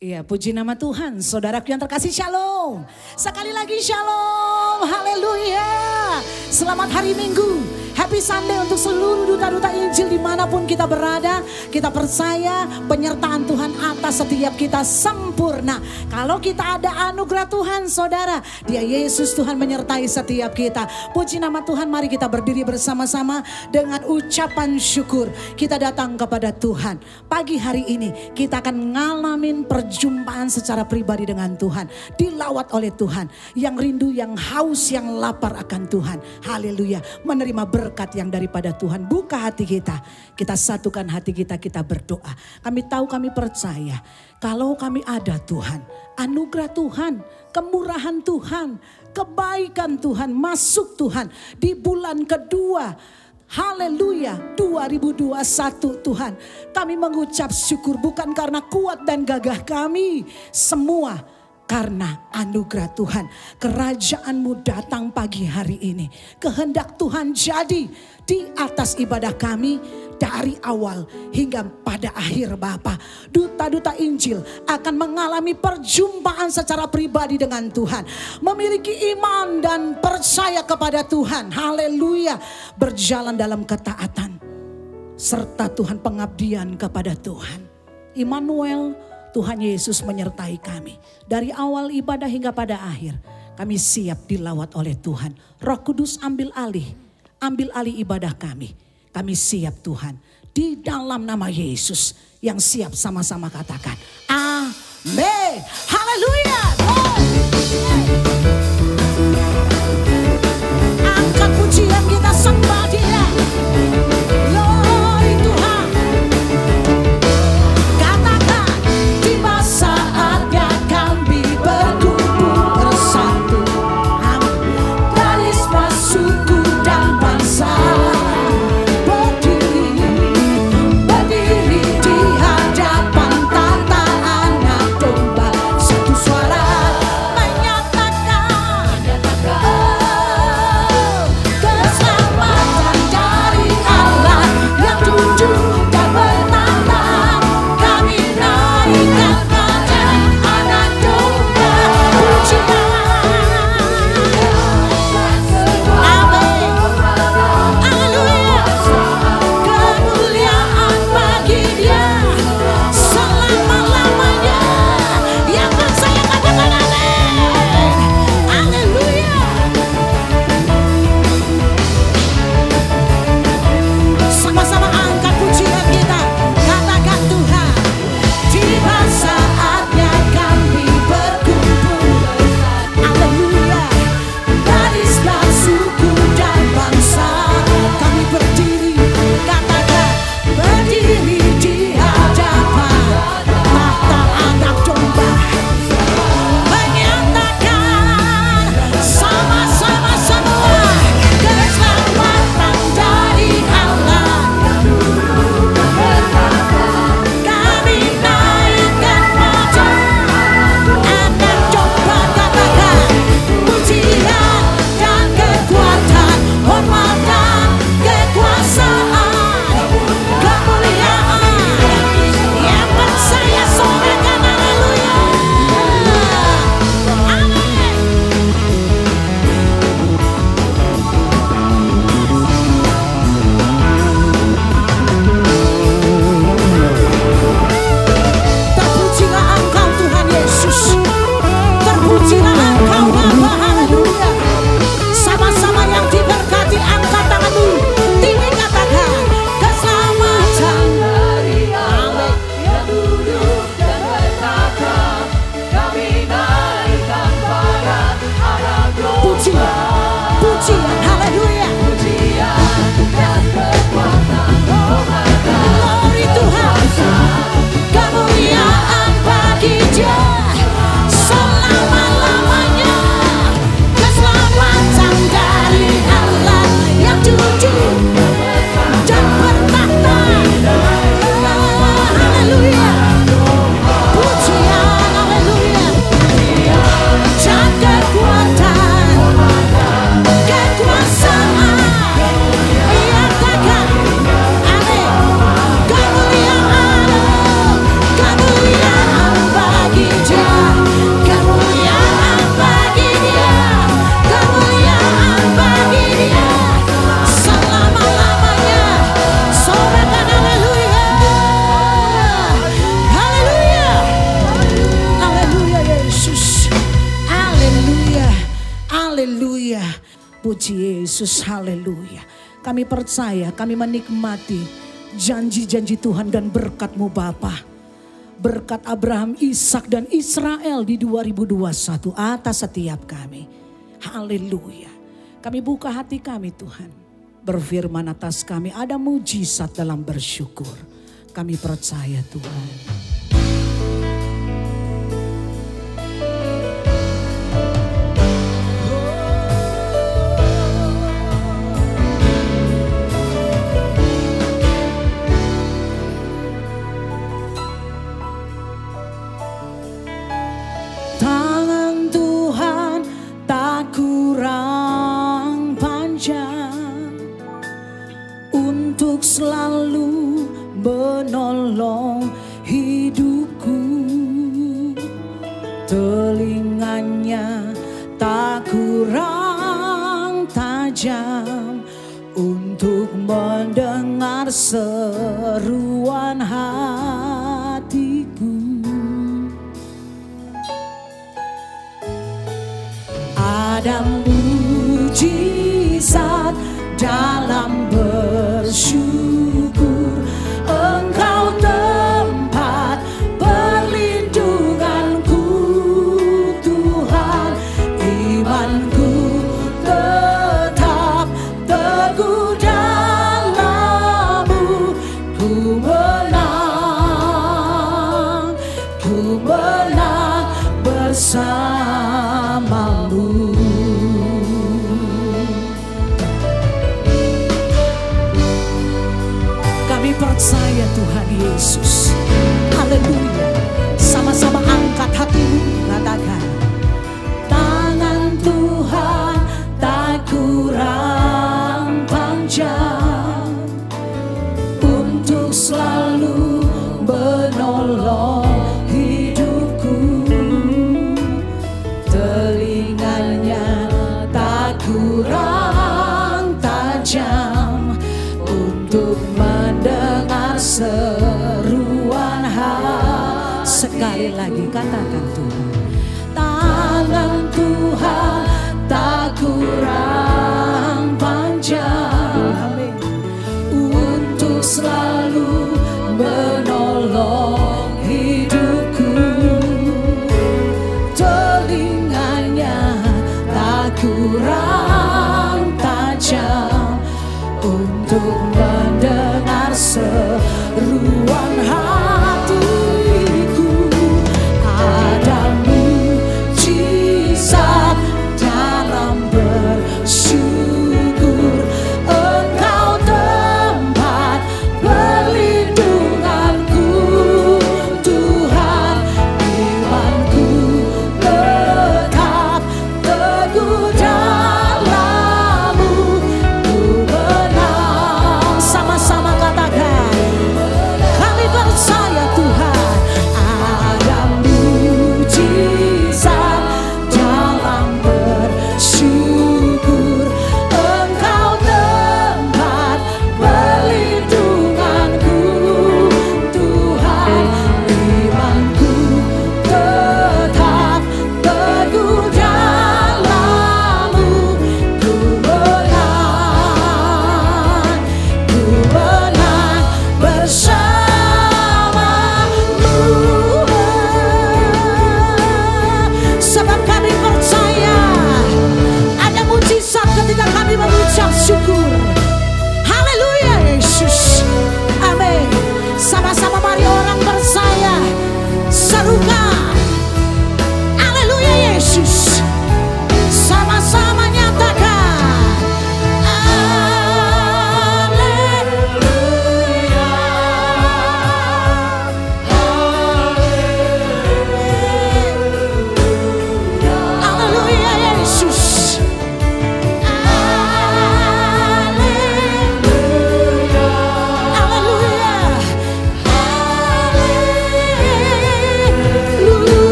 Iya, puji nama Tuhan. Saudaraku yang terkasih, shalom. Sekali lagi shalom, haleluya. Selamat hari Minggu, happy Sunday untuk seluruh duta-duta Injil dimanapun kita berada. Kita percaya penyertaan Tuhan atas setiap kita sempurna. Kalau kita ada anugerah Tuhan, saudara, Dia Yesus Tuhan menyertai setiap kita. Puji nama Tuhan, mari kita berdiri bersama-sama dengan ucapan syukur. Kita datang kepada Tuhan. Pagi hari ini kita akan ngalamin perjumpaan secara pribadi dengan Tuhan. Dilawat oleh Tuhan. Yang rindu, yang haus, yang lapar akan Tuhan. Haleluya. Menerima berkat yang daripada Tuhan. Buka hati kita. Kita satukan hati kita, kita berdoa. Kami tahu, kami percaya. Kalau kami ada Tuhan, anugerah Tuhan, kemurahan Tuhan, kebaikan Tuhan, masuk Tuhan di bulan kedua. Haleluya, 2021 Tuhan. Kami mengucap syukur bukan karena kuat dan gagah kami. Semua karena anugerah Tuhan. Kerajaan-Mu datang pagi hari ini. Kehendak Tuhan jadi di atas ibadah kami. Dari awal hingga pada akhir Bapa. Duta-duta Injil akan mengalami perjumpaan secara pribadi dengan Tuhan. Memiliki iman dan percaya kepada Tuhan. Haleluya. Berjalan dalam ketaatan. Serta Tuhan pengabdian kepada Tuhan. Immanuel, Tuhan Yesus menyertai kami. Dari awal ibadah hingga pada akhir. Kami siap dilawat oleh Tuhan. Roh Kudus ambil alih ibadah kami. Kami siap Tuhan. Di dalam nama Yesus. Yang siap sama-sama katakan. Amin. Haleluya. Angkat pujian kita, sembah Dia. Glory Tuhan. Katakan. Tiba saatnya kami berkumpul bersatu. Dari semua suku dan bangsa. Kemuliaan bagi Dia selama-lamanya. Puji Yesus, haleluya. Kami percaya, kami menikmati janji-janji Tuhan dan berkat-Mu Bapa. Berkat Abraham, Ishak dan Israel di 2021 atas setiap kami. Haleluya. Kami buka hati kami Tuhan. Berfirman atas kami, ada mujizat dalam bersyukur. Kami percaya Tuhan. Untuk selalu menolong hidupku, telinganya tak kurang tajam untuk mendengar seruan hatiku. Ada mujizat dalam bersyukur, Engkau tempat perlindunganku Tuhan. Imanku tetap teguh dalam-Mu. Ku menang bersama-Mu. Percaya Tuhan Yesus. Haleluya. Sama-sama angkat hatimu, katakan. Tangan Tuhan tak kurang panjang untuk selalu menolong hidupku. Telinganya tak kurang tajam untuk mendengar seruan hati. Sekali lagi katakan Tuhan. Tangan Tuhan tak kurang panjang, amin, untuk selalu menolong hidupku. Telinganya tak kurang tajam untuk mendengar seruan hatiku. Ada mujizat dalam bersyukur,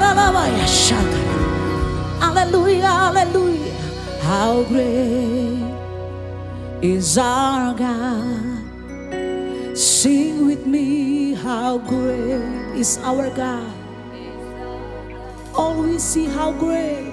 Hallelujah, hallelujah. How great is our God. Sing with me, how great is our God. All we see how great.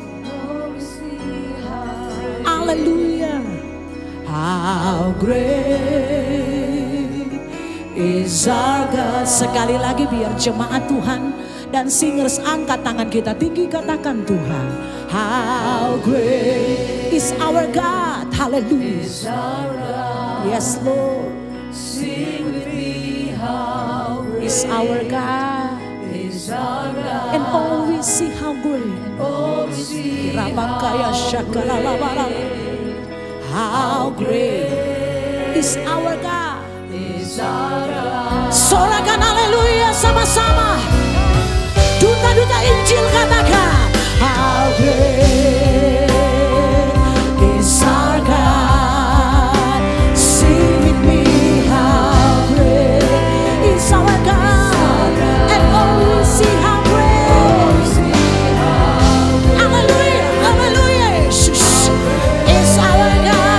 Hallelujah. How great is our God. Sekali lagi biar jemaat Tuhan dan singers angkat tangan kita tinggi, katakan Tuhan. How great is our God. Hallelujah. Yes Lord. Sing with me, how great is our God. And all we see how great. How great is our God. Sorakan haleluya sama-sama. Duta-duta Injil katakan, how great is our God. Sing with me, how great is our God. And all we see how great. Hallelujah, hallelujah. Jesus is our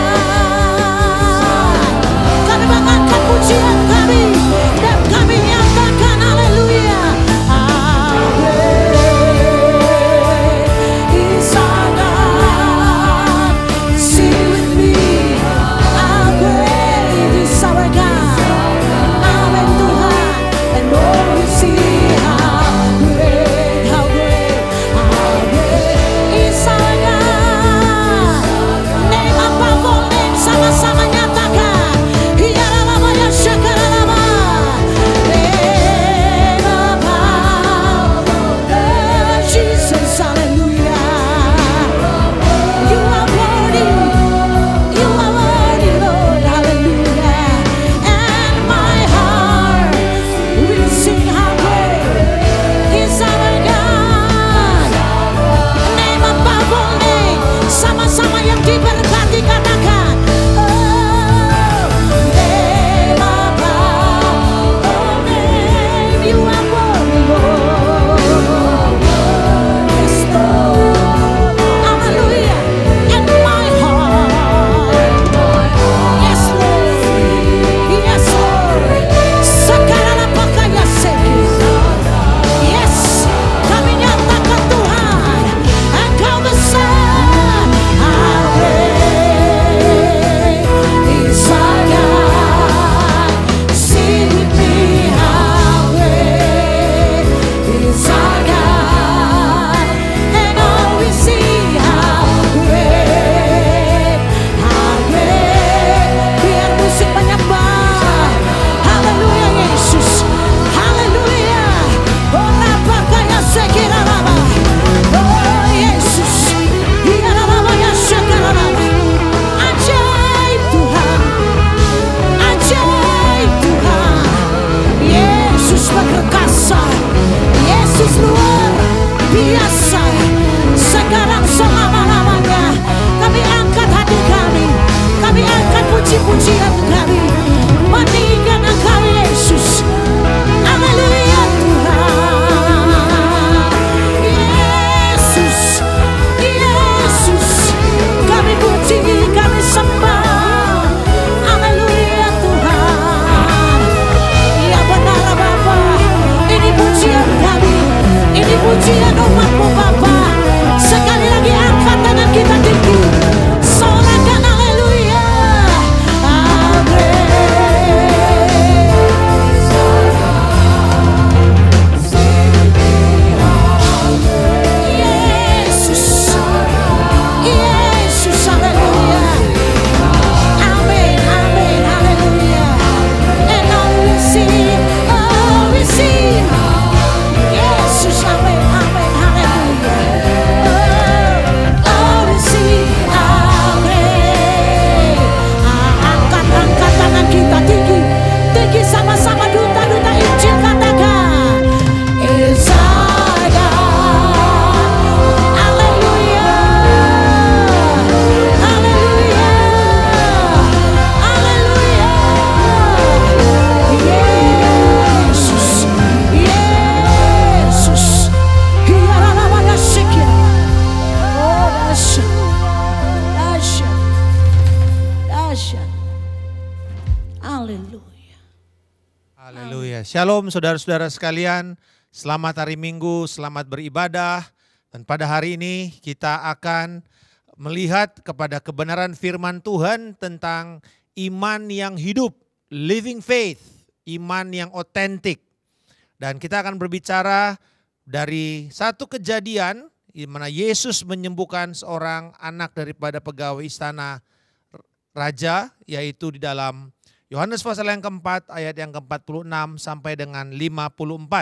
God. Kami mengangkat pujian kami dan kami nyatakan haleluya. How great is our God. Sing with me, how great is our God. Amen Tuhan. And all we see how great, how great, how great is our God. Name above all names, sama-sama nyatakan. Hiyalalama ya syakaralama. Name above all, Jesus, hallelujah. You are worthy, Lord, hallelujah. And my heart will sing how great is our God. Name above all name, sama-sama yang diberkati katakan. Oh, name above all name, you are worthy, Lord. Yes, Lord. Hallelujah. And my heart, yes, Lord. Yes, Lord. Sekarang apakah ya seki? Yes, kami nyatakan Tuhan, Engkau besar. How great is our God. Sing with me, how great is our God. And all we see, how great, how great. Biar musik menyembah. Haleluya Yesus. Haleluya. Oh apakah ya sekiralama. Oh Yesus. Hiyalalama ya syakaralama. Ajaib Tuhan. Ajaib Tuhan. Yesus berkuasa. Yesus luar biasa. Sekarang selama-lamanya kami angkat hati kami. Kami angkat puji-pujian kami. Meninggikan Engkau Yesus. Haleluya Tuhan. Yesus. Yesus. Kami puji, kami sembah. Haleluya Tuhan. Ya benar Bapa. Ini pujian kami. Ini pujian umat-Mu Bapa. Sekali lagi angkat tangan kita tinggi. Sorakan haleluya. How great. Yesus. Yesus haleluya. Amin, amin, haleluya. And all we see, Yesus, amin, amin, haleluya. Ya, shalom saudara-saudara sekalian, selamat hari Minggu, selamat beribadah. Dan pada hari ini kita akan melihat kepada kebenaran firman Tuhan tentang iman yang hidup, living faith, iman yang otentik. Dan kita akan berbicara dari satu kejadian di mana Yesus menyembuhkan seorang anak daripada pegawai istana raja, yaitu di dalam Yohanes pasal yang keempat ayat yang ke-46 sampai dengan 54.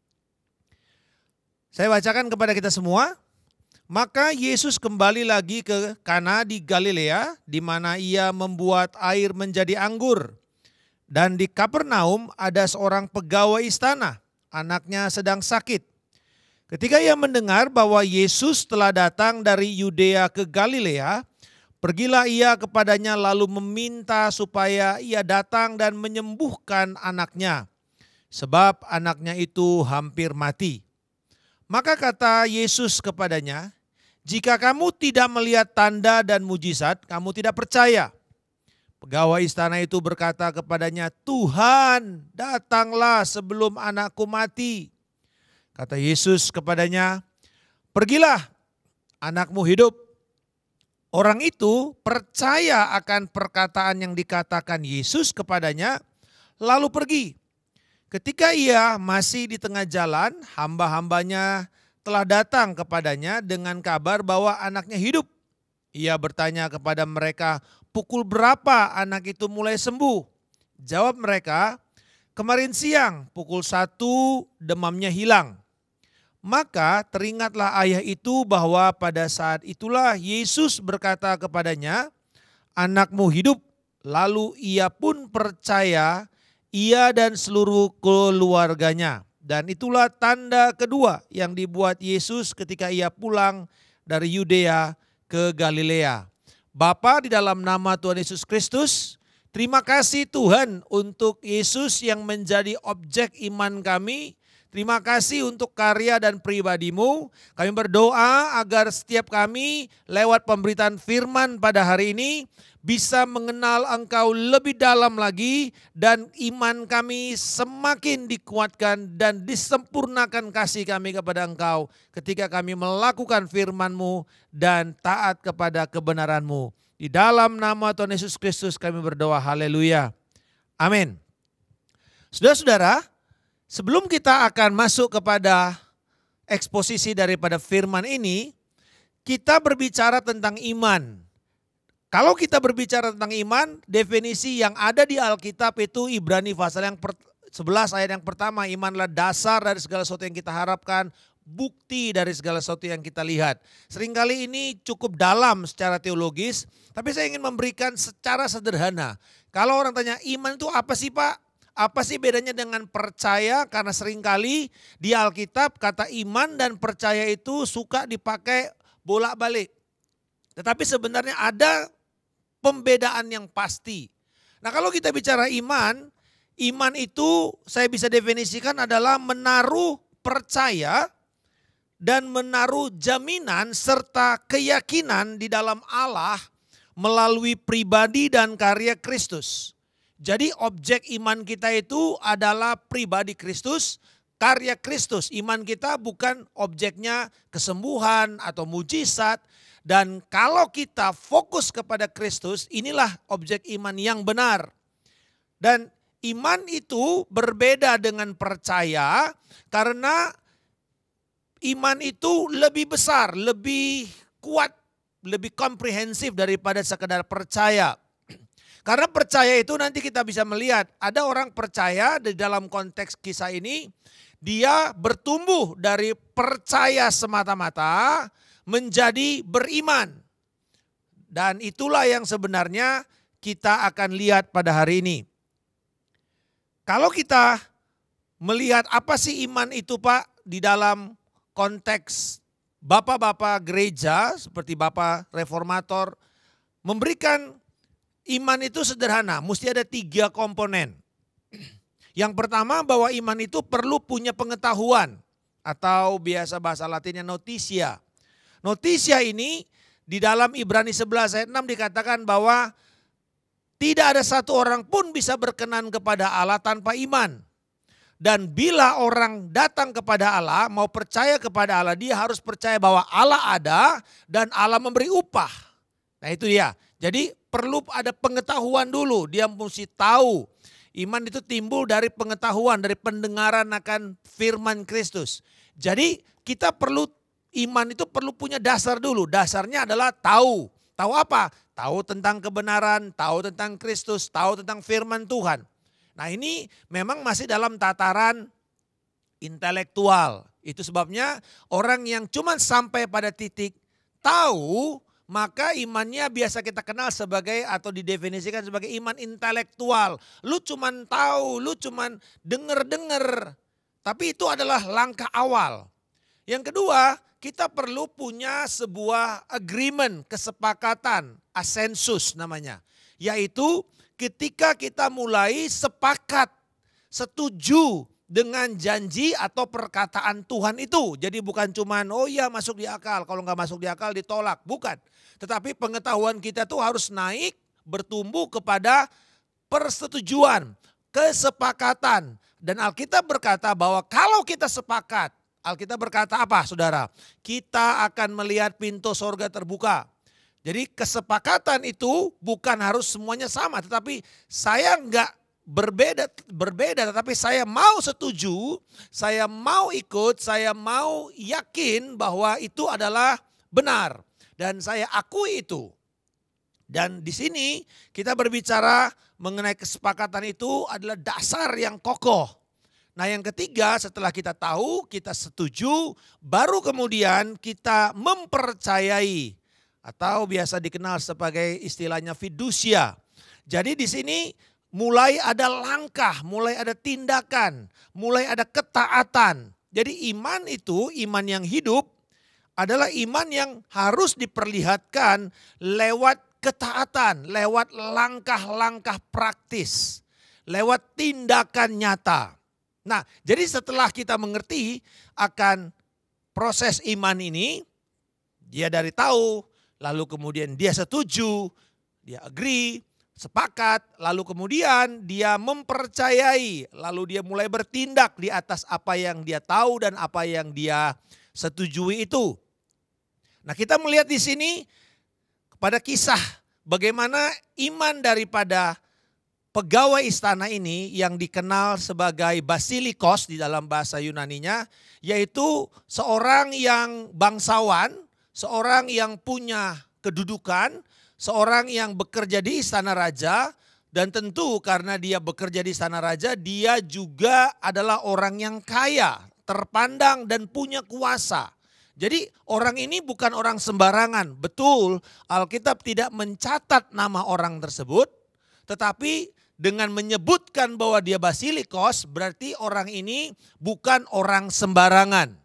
Saya bacakan kepada kita semua. Maka Yesus kembali lagi ke Kana di Galilea, di mana ia membuat air menjadi anggur. Dan di Kapernaum ada seorang pegawai istana, anaknya sedang sakit. Ketika ia mendengar bahwa Yesus telah datang dari Yudea ke Galilea, pergilah ia kepadanya lalu meminta supaya ia datang dan menyembuhkan anaknya, sebab anaknya itu hampir mati. Maka kata Yesus kepadanya, jika kamu tidak melihat tanda dan mujizat, kamu tidak percaya. Pegawai istana itu berkata kepadanya, Tuhan, datanglah sebelum anakku mati. Kata Yesus kepadanya, pergilah, anakmu hidup. Orang itu percaya akan perkataan yang dikatakan Yesus kepadanya, lalu pergi. Ketika ia masih di tengah jalan, hamba-hambanya telah datang kepadanya dengan kabar bahwa anaknya hidup. Ia bertanya kepada mereka, pukul berapa anak itu mulai sembuh? Jawab mereka, kemarin siang pukul 1 demamnya hilang. Maka teringatlah ayah itu bahwa pada saat itulah Yesus berkata kepadanya, anakmu hidup. Lalu ia pun percaya, ia dan seluruh keluarganya. Dan itulah tanda kedua yang dibuat Yesus ketika ia pulang dari Yudea ke Galilea. Bapa, di dalam nama Tuhan Yesus Kristus, terima kasih Tuhan untuk Yesus yang menjadi objek iman kami. Terima kasih untuk karya dan pribadi-Mu. Kami berdoa agar setiap kami lewat pemberitaan firman pada hari ini bisa mengenal Engkau lebih dalam lagi dan iman kami semakin dikuatkan dan disempurnakan kasih kami kepada Engkau ketika kami melakukan firman-Mu dan taat kepada kebenaran-Mu. Di dalam nama Tuhan Yesus Kristus kami berdoa, haleluya. Amin. Saudara-saudara, sebelum kita akan masuk kepada eksposisi daripada firman ini, kita berbicara tentang iman. Kalau kita berbicara tentang iman, definisi yang ada di Alkitab itu Ibrani pasal yang 11 ayat yang pertama, imanlah dasar dari segala sesuatu yang kita harapkan, bukti dari segala sesuatu yang kita lihat. Seringkali ini cukup dalam secara teologis, tapi saya ingin memberikan secara sederhana. Kalau orang tanya iman itu apa sih Pak? Apa sih bedanya dengan percaya? Karena seringkali di Alkitab kata iman dan percaya itu suka dipakai bolak-balik. Tetapi sebenarnya ada pembedaan yang pasti. Nah, kalau kita bicara iman, iman itu saya bisa definisikan adalah menaruh percaya dan menaruh jaminan serta keyakinan di dalam Allah melalui pribadi dan karya Kristus. Jadi objek iman kita itu adalah pribadi Kristus, karya Kristus. Iman kita bukan objeknya kesembuhan atau mujizat. Dan kalau kita fokus kepada Kristus, inilah objek iman yang benar. Dan iman itu berbeda dengan percaya karena iman itu lebih besar, lebih kuat, lebih komprehensif daripada sekedar percaya. Karena percaya itu nanti kita bisa melihat ada orang percaya di dalam konteks kisah ini, dia bertumbuh dari percaya semata-mata menjadi beriman. Dan itulah yang sebenarnya kita akan lihat pada hari ini. Kalau kita melihat apa sih iman itu Pak di dalam konteks bapak-bapak gereja seperti bapak reformator memberikan iman itu sederhana, mesti ada 3 komponen. Yang pertama bahwa iman itu perlu punya pengetahuan atau biasa bahasa latinnya notitia. Notitia ini di dalam Ibrani 11 ayat 6 dikatakan bahwa tidak ada satu orang pun bisa berkenan kepada Allah tanpa iman. Dan bila orang datang kepada Allah, mau percaya kepada Allah, dia harus percaya bahwa Allah ada dan Allah memberi upah. Nah itu dia. Jadi perlu ada pengetahuan dulu, dia mesti tahu. Iman itu timbul dari pengetahuan, dari pendengaran akan firman Kristus. Jadi kita perlu, iman itu perlu punya dasar dulu. Dasarnya adalah tahu. Tahu apa? Tahu tentang kebenaran, tahu tentang Kristus, tahu tentang firman Tuhan. Nah ini memang masih dalam tataran intelektual. Itu sebabnya orang yang cuma sampai pada titik tahu, maka imannya biasa kita kenal sebagai atau didefinisikan sebagai iman intelektual. Lu cuma tahu, lu cuma denger-denger. Tapi itu adalah langkah awal. Yang kedua, kita perlu punya sebuah agreement, kesepakatan, asensus namanya. Yaitu ketika kita mulai sepakat, setuju dengan janji atau perkataan Tuhan itu. Jadi bukan cuman oh iya masuk di akal, kalau nggak masuk di akal ditolak. Bukan. Tetapi pengetahuan kita tuh harus naik, bertumbuh kepada persetujuan, kesepakatan. Dan Alkitab berkata bahwa kalau kita sepakat, Alkitab berkata apa saudara? Kita akan melihat pintu sorga terbuka. Jadi kesepakatan itu bukan harus semuanya sama, tetapi saya enggak berbeda, tetapi saya mau setuju, saya mau ikut, saya mau yakin bahwa itu adalah benar dan saya akui itu. Dan di sini kita berbicara mengenai kesepakatan itu adalah dasar yang kokoh. Nah yang ketiga setelah kita tahu, kita setuju, baru kemudian kita mempercayai. Atau biasa dikenal sebagai istilahnya fidusia. Jadi di sini mulai ada langkah, mulai ada tindakan, mulai ada ketaatan. Jadi iman itu, iman yang hidup adalah iman yang harus diperlihatkan lewat ketaatan, lewat langkah-langkah praktis, lewat tindakan nyata. Nah jadi setelah kita mengerti akan proses iman ini, dia dari tahu, lalu kemudian dia setuju, dia agree, sepakat, lalu kemudian dia mempercayai, lalu dia mulai bertindak di atas apa yang dia tahu dan apa yang dia setujui itu. Nah kita melihat di sini pada kisah bagaimana iman daripada pegawai istana ini yang dikenal sebagai Basilikos di dalam bahasa Yunaninya, yaitu seorang yang bangsawan, seorang yang punya kedudukan, seorang yang bekerja di istana raja, dan tentu karena dia bekerja di istana raja, dia juga adalah orang yang kaya, terpandang dan punya kuasa. Jadi orang ini bukan orang sembarangan. Betul, Alkitab tidak mencatat nama orang tersebut, tetapi dengan menyebutkan bahwa dia Basilikos, berarti orang ini bukan orang sembarangan.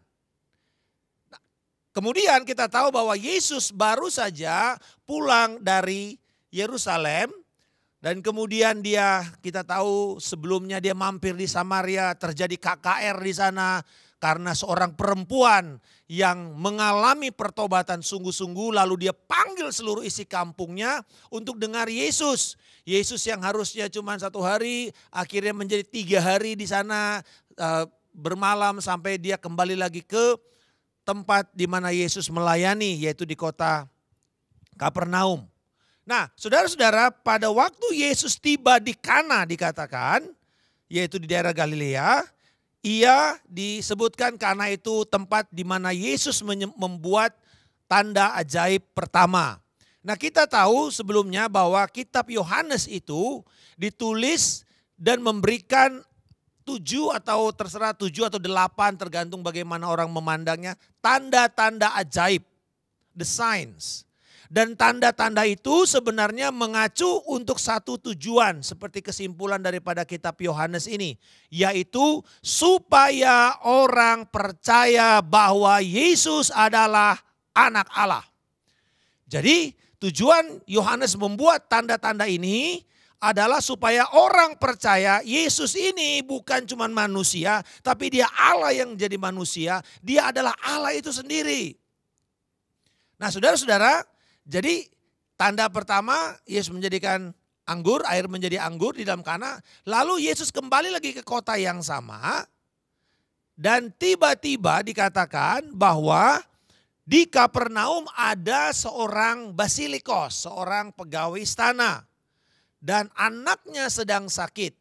Kemudian kita tahu bahwa Yesus baru saja pulang dari Yerusalem dan kemudian kita tahu sebelumnya dia mampir di Samaria, terjadi KKR di sana karena seorang perempuan yang mengalami pertobatan sungguh-sungguh lalu dia panggil seluruh isi kampungnya untuk dengar Yesus. Yesus yang harusnya cuma 1 hari akhirnya menjadi 3 hari di sana bermalam sampai dia kembali lagi ke tempat di mana Yesus melayani, yaitu di kota Kapernaum. Nah saudara-saudara, pada waktu Yesus tiba di Kana dikatakan, yaitu di daerah Galilea, ia disebutkan Kana itu tempat di mana Yesus membuat tanda ajaib pertama. Nah kita tahu sebelumnya bahwa kitab Yohanes itu ditulis dan memberikan 7 atau terserah 7 atau 8 tergantung bagaimana orang memandangnya. Tanda-tanda ajaib, the signs. Dan tanda-tanda itu sebenarnya mengacu untuk satu tujuan seperti kesimpulan daripada kitab Yohanes ini. Yaitu supaya orang percaya bahwa Yesus adalah anak Allah. Jadi tujuan Yohanes membuat tanda-tanda ini adalah supaya orang percaya Yesus ini bukan cuma manusia, tapi dia Allah yang jadi manusia, dia adalah Allah itu sendiri. Nah saudara-saudara, jadi tanda pertama Yesus menjadikan anggur, air menjadi anggur di dalam Kana. Lalu Yesus kembali lagi ke kota yang sama. Dan tiba-tiba dikatakan bahwa di Kapernaum ada seorang basilikos, seorang pegawai istana. Dan anaknya sedang sakit.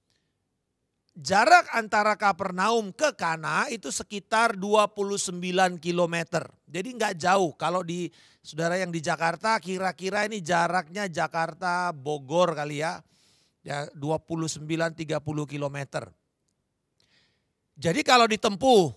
Jarak antara Kapernaum ke Kana itu sekitar 29 kilometer. Jadi nggak jauh. Kalau di saudara yang di Jakarta kira-kira ini jaraknya Jakarta Bogor kali ya. Ya 29-30 kilometer. Jadi kalau ditempuh,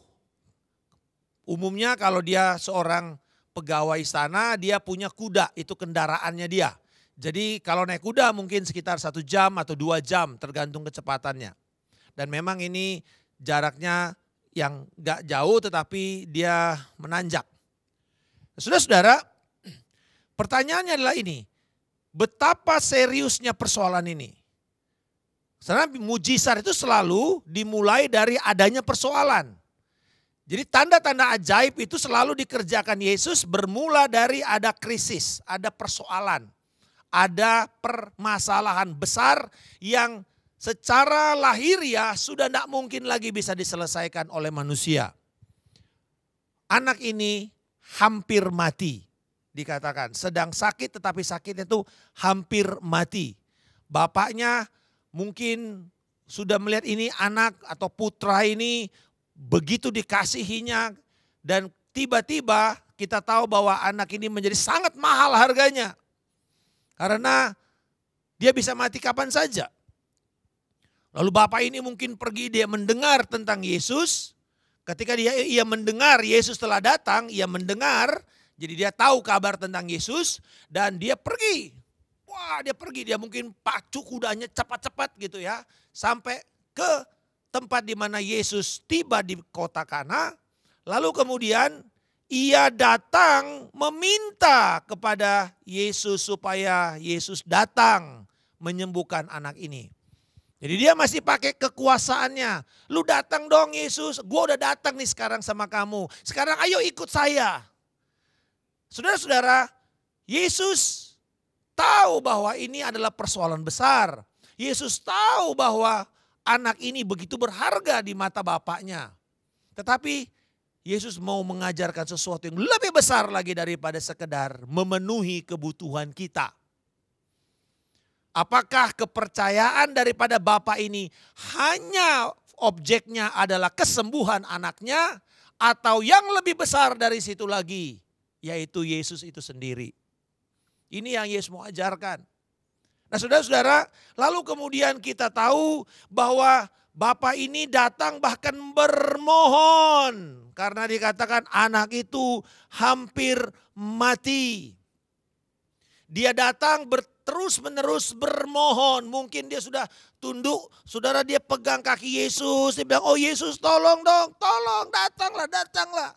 umumnya kalau dia seorang pegawai istana dia punya kuda, itu kendaraannya dia. Jadi kalau naik kuda mungkin sekitar 1 jam atau 2 jam tergantung kecepatannya. Dan memang ini jaraknya yang gak jauh tetapi dia menanjak. Saudara-saudara, pertanyaannya adalah ini. Betapa seriusnya persoalan ini? Karena mujizat itu selalu dimulai dari adanya persoalan. Jadi tanda-tanda ajaib itu selalu dikerjakan Yesus bermula dari ada krisis, ada persoalan. Ada permasalahan besar yang secara lahiriah sudah tidak mungkin lagi bisa diselesaikan oleh manusia. Anak ini hampir mati dikatakan. Sedang sakit tetapi sakitnya itu hampir mati. Bapaknya mungkin sudah melihat ini anak atau putra ini begitu dikasihinya. Dan tiba-tiba kita tahu bahwa anak ini menjadi sangat mahal harganya. Karena dia bisa mati kapan saja. Lalu bapak ini mungkin pergi, dia mendengar tentang Yesus. Ketika ia mendengar Yesus telah datang, ia mendengar. Jadi dia tahu kabar tentang Yesus dan dia pergi. Wah, dia pergi, dia mungkin pacu kudanya cepat-cepat gitu ya. Sampai ke tempat di mana Yesus tiba di kota Kana. Lalu kemudian ia datang meminta kepada Yesus supaya Yesus datang menyembuhkan anak ini. Jadi dia masih pakai kekuasaannya. Lu datang dong Yesus, gua udah datang nih sekarang sama kamu. Sekarang ayo ikut saya. Saudara-saudara, Yesus tahu bahwa ini adalah persoalan besar. Yesus tahu bahwa anak ini begitu berharga di mata bapaknya. Tetapi Yesus mau mengajarkan sesuatu yang lebih besar lagi daripada sekedar memenuhi kebutuhan kita. Apakah kepercayaan daripada Bapa ini hanya objeknya adalah kesembuhan anaknya atau yang lebih besar dari situ lagi, yaitu Yesus itu sendiri. Ini yang Yesus mau ajarkan. Nah saudara-saudara, lalu kemudian kita tahu bahwa Bapak ini datang bahkan bermohon. Karena dikatakan anak itu hampir mati. Dia datang terus menerus bermohon. Mungkin dia sudah tunduk. Saudara, dia pegang kaki Yesus. Dia bilang, oh Yesus tolong dong, tolong datanglah, datanglah.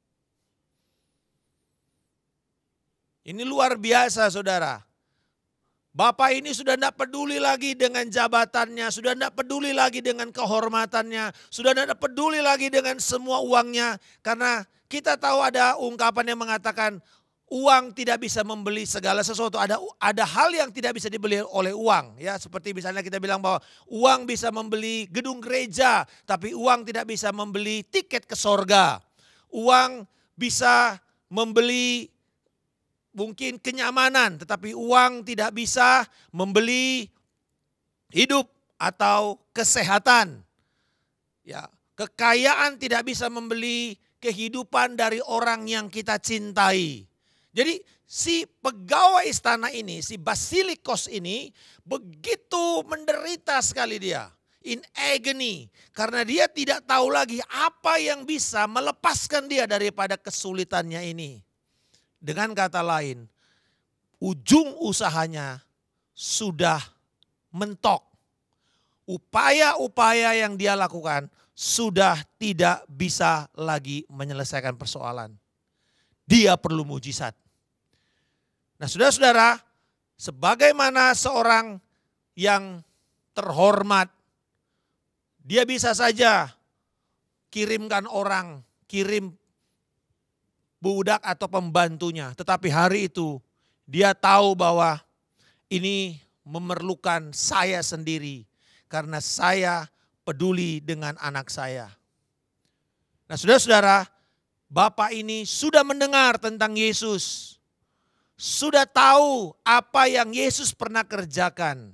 Ini luar biasa saudara. Bapak ini sudah tidak peduli lagi dengan jabatannya, sudah tidak peduli lagi dengan kehormatannya, sudah tidak peduli lagi dengan semua uangnya. Karena kita tahu ada ungkapan yang mengatakan uang tidak bisa membeli segala sesuatu. Ada hal yang tidak bisa dibeli oleh uang. Ya, seperti misalnya kita bilang bahwa uang bisa membeli gedung gereja, tapi uang tidak bisa membeli tiket ke sorga. Uang bisa membeli mungkin kenyamanan, tetapi uang tidak bisa membeli hidup atau kesehatan. Ya, kekayaan tidak bisa membeli kehidupan dari orang yang kita cintai. Jadi si pegawai istana ini, si basilikos ini begitu menderita sekali dia. In agony. Karena dia tidak tahu lagi apa yang bisa melepaskan dia daripada kesulitannya ini. Dengan kata lain, ujung usahanya sudah mentok. Upaya-upaya yang dia lakukan sudah tidak bisa lagi menyelesaikan persoalan. Dia perlu mujizat. Nah saudara-saudara, sebagaimana seorang yang terhormat, dia bisa saja kirimkan orang, kirim budak atau pembantunya. Tetapi hari itu dia tahu bahwa ini memerlukan saya sendiri karena saya peduli dengan anak saya. Nah saudara-saudara, Bapak ini sudah mendengar tentang Yesus. Sudah tahu apa yang Yesus pernah kerjakan.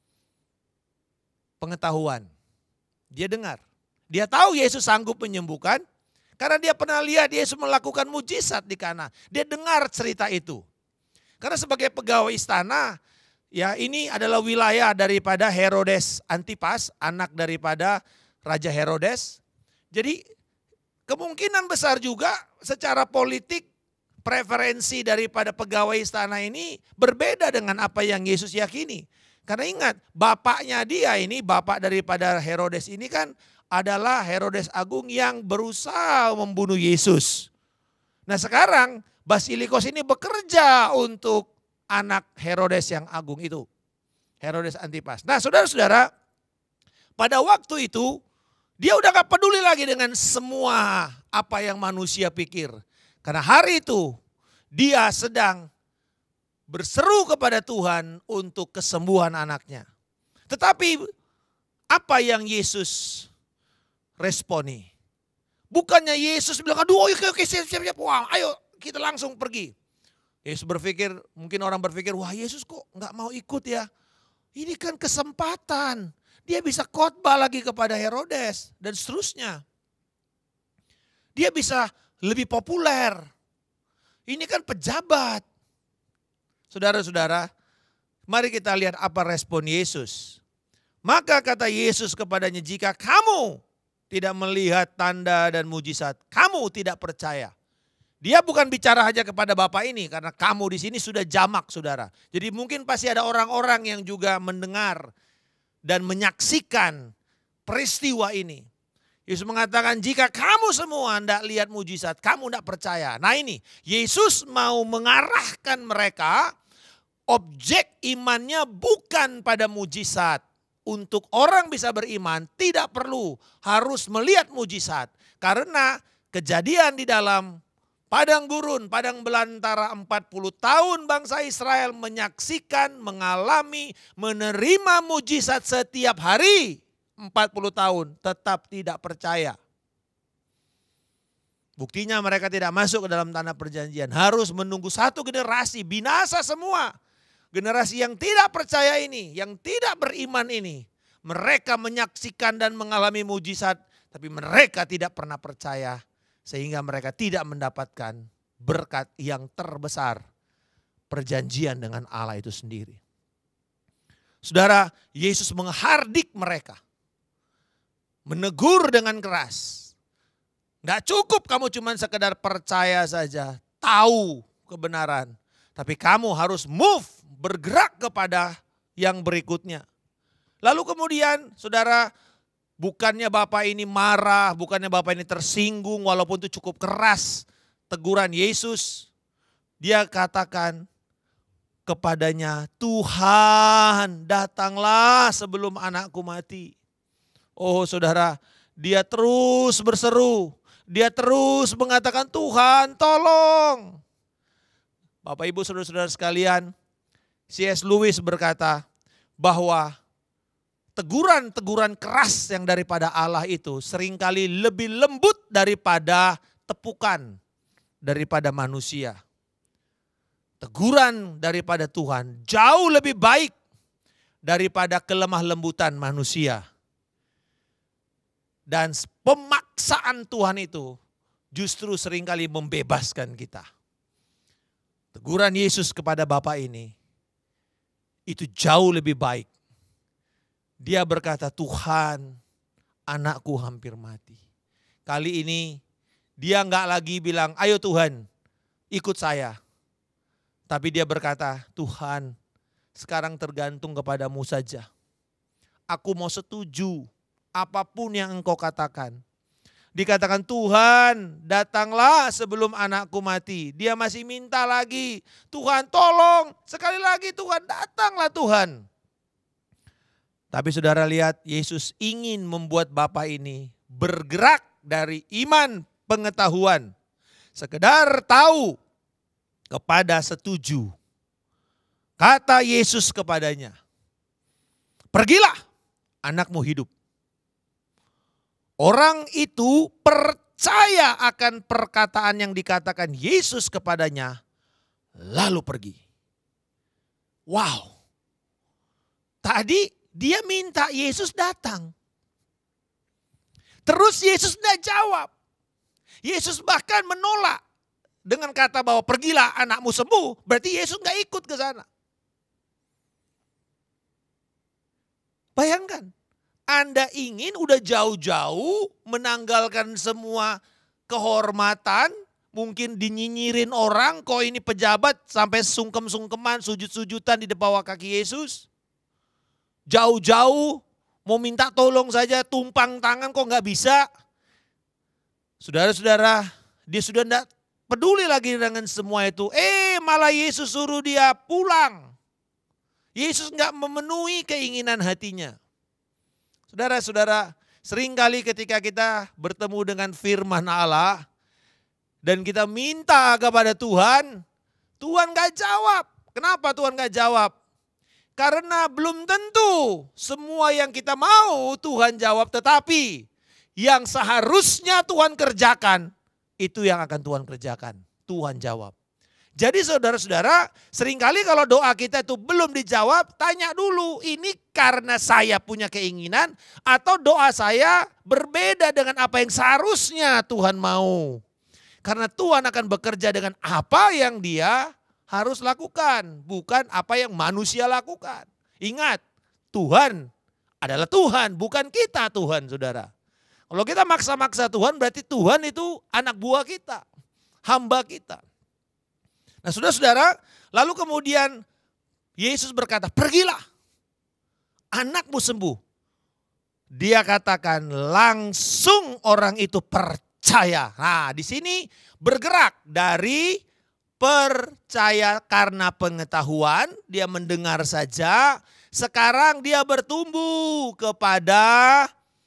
Pengetahuan. Dia dengar. Dia tahu Yesus sanggup menyembuhkan. Karena dia pernah lihat Yesus melakukan mujizat di Kana. Dia dengar cerita itu. Karena sebagai pegawai istana, ya ini adalah wilayah daripada Herodes Antipas, anak daripada Raja Herodes. Jadi kemungkinan besar juga secara politik preferensi daripada pegawai istana ini berbeda dengan apa yang Yesus yakini. Karena ingat, bapaknya dia ini, bapak daripada Herodes ini kan adalah Herodes Agung yang berusaha membunuh Yesus. Nah sekarang Basilikos ini bekerja untuk anak Herodes yang agung itu. Herodes Antipas. Nah saudara-saudara, pada waktu itu dia udah gak peduli lagi dengan semua apa yang manusia pikir. Karena hari itu dia sedang berseru kepada Tuhan untuk kesembuhan anaknya. Tetapi apa yang Yesus responi? Bukannya Yesus bilang, aduh oke siap-siap, wah ayo kita langsung pergi. Yesus berpikir, mungkin orang berpikir, wah Yesus kok gak mau ikut ya. Ini kan kesempatan, dia bisa khotbah lagi kepada Herodes dan seterusnya. Dia bisa lebih populer. Ini kan pejabat. Saudara-saudara, mari kita lihat apa respon Yesus. Maka kata Yesus kepadanya, jika kamu tidak melihat tanda dan mujizat, kamu tidak percaya. Dia bukan bicara hanya kepada Bapak ini, karena kamu di sini sudah jamak saudara. Jadi mungkin pasti ada orang-orang yang juga mendengar dan menyaksikan peristiwa ini. Yesus mengatakan, jika kamu semua tidak lihat mujizat, kamu tidak percaya. Nah ini, Yesus mau mengarahkan mereka, objek imannya bukan pada mujizat. Untuk orang bisa beriman tidak perlu harus melihat mujizat. Karena kejadian di dalam padang gurun, padang belantara 40 tahun bangsa Israel menyaksikan, mengalami, menerima mujizat setiap hari. 40 tahun tetap tidak percaya. Buktinya mereka tidak masuk ke dalam tanah perjanjian. Harus menunggu satu generasi, binasa semua. Generasi yang tidak percaya ini, yang tidak beriman ini. Mereka menyaksikan dan mengalami mujizat, tapi mereka tidak pernah percaya. Sehingga mereka tidak mendapatkan berkat yang terbesar. Perjanjian dengan Allah itu sendiri. Saudara, Yesus menghardik mereka. Menegur dengan keras. Gak cukup kamu cuma sekedar percaya saja, tahu kebenaran. Tapi kamu harus move, bergerak kepada yang berikutnya. Lalu kemudian saudara, bukannya Bapak ini marah, bukannya Bapak ini tersinggung walaupun itu cukup keras teguran Yesus. Dia katakan kepadanya, Tuhan datanglah sebelum anakku mati. Oh saudara, dia terus berseru, dia terus mengatakan Tuhan tolong. Bapak Ibu saudara-saudara sekalian, C.S. Lewis berkata bahwa teguran-teguran keras yang daripada Allah itu seringkali lebih lembut daripada tepukan daripada manusia. Teguran daripada Tuhan jauh lebih baik daripada kelemah lembutan manusia. Dan pemaksaan Tuhan itu justru seringkali membebaskan kita. Teguran Yesus kepada Bapak ini itu jauh lebih baik. Dia berkata, Tuhan, anakku hampir mati. Kali ini dia enggak lagi bilang, ayo Tuhan, ikut saya. Tapi dia berkata, Tuhan, sekarang tergantung kepadamu saja. Aku mau setuju apapun yang engkau katakan. Dikatakan Tuhan datanglah sebelum anakku mati. Dia masih minta lagi. Tuhan tolong. Sekali lagi Tuhan datanglah Tuhan. Tapi saudara lihat Yesus ingin membuat Bapak ini bergerak dari iman pengetahuan. Sekedar tahu kepada setuju. Kata Yesus kepadanya. pergilah, anakmu hidup. Orang itu percaya akan perkataan yang dikatakan Yesus kepadanya, lalu pergi. Wow. Tadi dia minta Yesus datang. Terus Yesus tidak jawab. Yesus bahkan menolak dengan kata bahwa pergilah anakmu sembuh. Berarti Yesus nggak ikut ke sana. Bayangkan. Anda ingin udah jauh-jauh menanggalkan semua kehormatan, mungkin dinyinyirin orang, kok ini pejabat sampai sungkem-sungkeman, sujud-sujudan di bawah kaki Yesus. Jauh-jauh mau minta tolong saja, tumpang tangan kok nggak bisa. Saudara-saudara, dia sudah tidak peduli lagi dengan semua itu. Malah Yesus suruh dia pulang. Yesus nggak memenuhi keinginan hatinya. Saudara-saudara, seringkali ketika kita bertemu dengan firman Allah dan kita minta kepada Tuhan, Tuhan gak jawab. Kenapa Tuhan gak jawab? Karena belum tentu semua yang kita mau Tuhan jawab, tetapi yang seharusnya Tuhan kerjakan, itu yang akan Tuhan kerjakan. Tuhan jawab. Jadi saudara-saudara, seringkali kalau doa kita itu belum dijawab, tanya dulu, ini karena saya punya keinginan atau doa saya berbeda dengan apa yang seharusnya Tuhan mau. Karena Tuhan akan bekerja dengan apa yang dia harus lakukan, bukan apa yang manusia lakukan. Ingat, Tuhan adalah Tuhan, bukan kita Tuhan, saudara. Kalau kita maksa-maksa Tuhan, berarti Tuhan itu anak buah kita, hamba kita. Nah saudara-saudara, lalu kemudian Yesus berkata, pergilah, anakmu sembuh. Dia katakan langsung orang itu percaya. Nah di sini bergerak dari percaya karena pengetahuan, dia mendengar saja. Sekarang dia bertumbuh kepada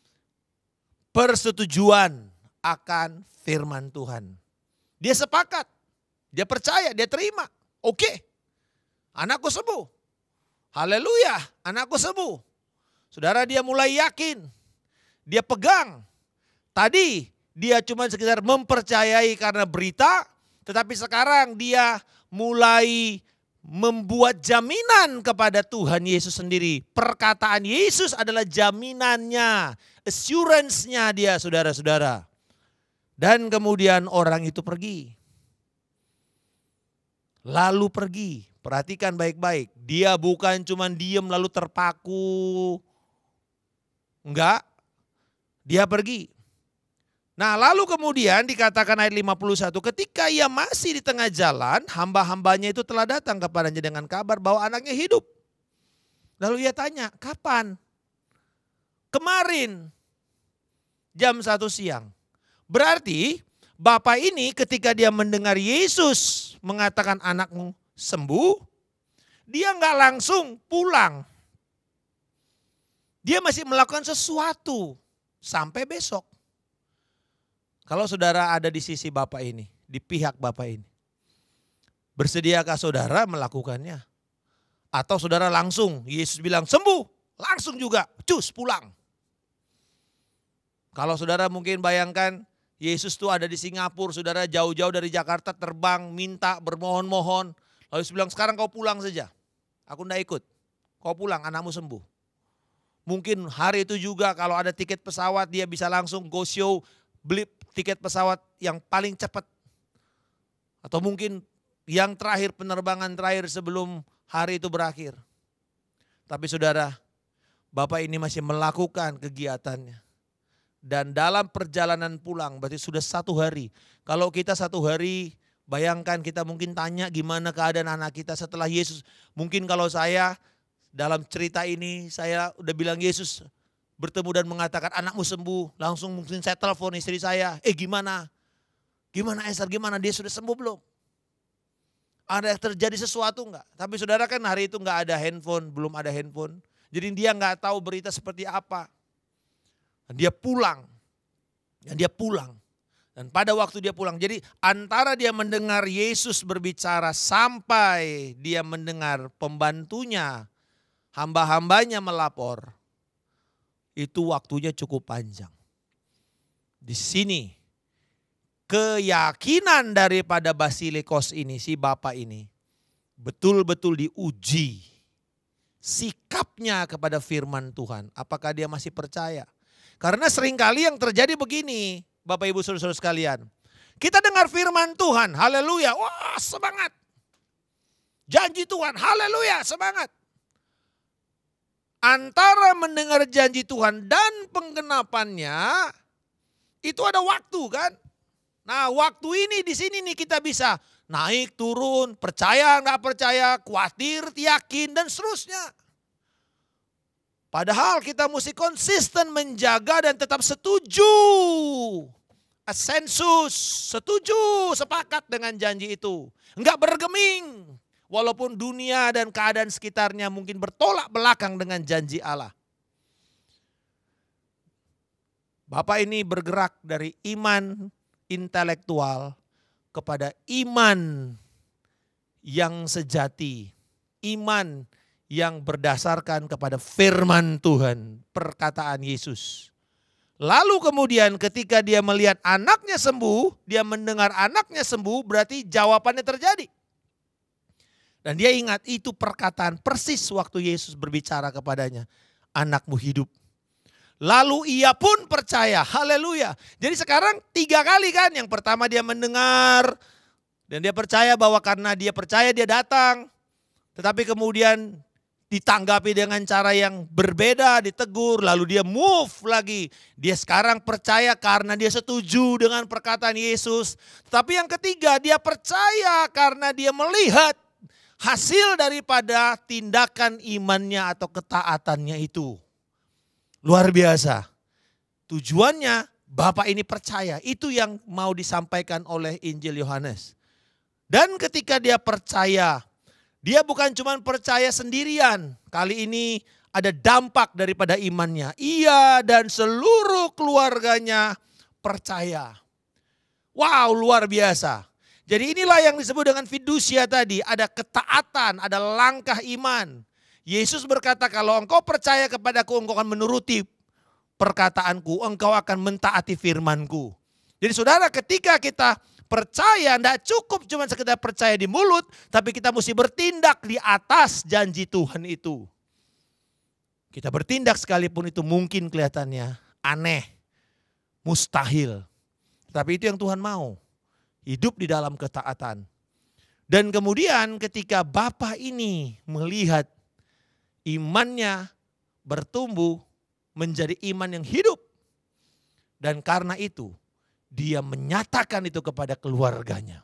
persetujuan akan firman Tuhan. Dia sepakat. Dia percaya, dia terima. Oke, anakku sembuh. Haleluya, anakku sembuh. Saudara, dia mulai yakin. Dia pegang. Tadi dia cuma sekedar mempercayai karena berita. Tetapi sekarang dia mulai membuat jaminan kepada Tuhan Yesus sendiri. Perkataan Yesus adalah jaminannya. Assurance-nya dia, saudara-saudara. Dan kemudian orang itu pergi. Lalu pergi, perhatikan baik-baik. Dia bukan cuma diem lalu terpaku. Enggak, dia pergi. Nah lalu kemudian dikatakan ayat 51, ketika ia masih di tengah jalan, hamba-hambanya itu telah datang kepadanya dengan kabar bahwa anaknya hidup. Lalu ia tanya, kapan? Kemarin, jam 1 siang. Berarti bapak ini ketika dia mendengar Yesus mengatakan anakmu sembuh, dia nggak langsung pulang. Dia masih melakukan sesuatu sampai besok. Kalau saudara ada di sisi bapak ini, di pihak bapak ini, bersediakah saudara melakukannya? Atau saudara langsung, Yesus bilang sembuh, langsung juga cus pulang. Kalau saudara mungkin bayangkan, Yesus tuh ada di Singapura, saudara jauh-jauh dari Jakarta terbang, minta, bermohon-mohon. Lalu Yesus bilang sekarang kau pulang saja, aku enggak ikut. Kau pulang, anakmu sembuh. Mungkin hari itu juga kalau ada tiket pesawat dia bisa langsung go show, beli tiket pesawat yang paling cepat. Atau mungkin yang terakhir, penerbangan terakhir sebelum hari itu berakhir. Tapi saudara, bapak ini masih melakukan kegiatannya. Dan dalam perjalanan pulang berarti sudah 1 hari. Kalau kita 1 hari, bayangkan kita mungkin tanya gimana keadaan anak kita setelah Yesus. Mungkin kalau saya dalam cerita ini saya udah bilang Yesus bertemu dan mengatakan anakmu sembuh. Langsung mungkin saya telepon istri saya. Gimana? Gimana Esther, gimana dia sudah sembuh belum? Ada terjadi sesuatu enggak? Tapi saudara kan hari itu enggak ada handphone, belum ada handphone. Jadi dia enggak tahu berita seperti apa. Dia pulang. Dan dia pulang. Dan pada waktu dia pulang. Jadi antara dia mendengar Yesus berbicara sampai dia mendengar pembantunya hamba-hambanya melapor, itu waktunya cukup panjang. Di sini keyakinan daripada Basilikos ini, si bapak ini, betul-betul diuji sikapnya kepada firman Tuhan. Apakah dia masih percaya? Karena seringkali yang terjadi begini, Bapak Ibu Saudara-saudara sekalian. Kita dengar firman Tuhan, haleluya, wah semangat. Janji Tuhan, haleluya, semangat. Antara mendengar janji Tuhan dan penggenapannya, itu ada waktu kan. Nah waktu ini di sini nih kita bisa naik turun, percaya nggak percaya, khawatir, yakin dan seterusnya. Padahal kita mesti konsisten menjaga dan tetap setuju. Asensus, setuju, sepakat dengan janji itu. Enggak bergeming. Walaupun dunia dan keadaan sekitarnya mungkin bertolak belakang dengan janji Allah. Bapak ini bergerak dari iman intelektual kepada iman yang sejati. Iman yang berdasarkan kepada firman Tuhan, perkataan Yesus. Lalu kemudian ketika dia melihat anaknya sembuh, dia mendengar anaknya sembuh, berarti jawabannya terjadi. Dan dia ingat itu perkataan persis waktu Yesus berbicara kepadanya, anakmu hidup. Lalu ia pun percaya, haleluya. Jadi sekarang 3 kali kan, yang pertama dia mendengar, dan dia percaya bahwa karena dia percaya dia datang. Tetapi kemudian ditanggapi dengan cara yang berbeda, ditegur, lalu dia move lagi. Dia sekarang percaya karena dia setuju dengan perkataan Yesus. Tapi yang ketiga dia percaya karena dia melihat hasil daripada tindakan imannya atau ketaatannya itu. Luar biasa. Tujuannya Bapak ini percaya. Itu yang mau disampaikan oleh Injil Yohanes. Dan ketika dia percaya, dia bukan cuma percaya sendirian. Kali ini ada dampak daripada imannya. Ia dan seluruh keluarganya percaya. Wow, luar biasa. Jadi inilah yang disebut dengan fidusia tadi. Ada ketaatan, ada langkah iman. Yesus berkata kalau engkau percaya kepadaku, engkau akan menuruti perkataanku. Engkau akan mentaati firmanku. Jadi saudara, ketika kita percaya, tidak cukup cuma sekedar percaya di mulut, tapi kita mesti bertindak di atas janji Tuhan itu. Kita bertindak sekalipun itu mungkin kelihatannya aneh, mustahil. Tapi itu yang Tuhan mau, hidup di dalam ketaatan. Dan kemudian ketika Bapak ini melihat imannya bertumbuh menjadi iman yang hidup. Dan karena itu, dia menyatakan itu kepada keluarganya.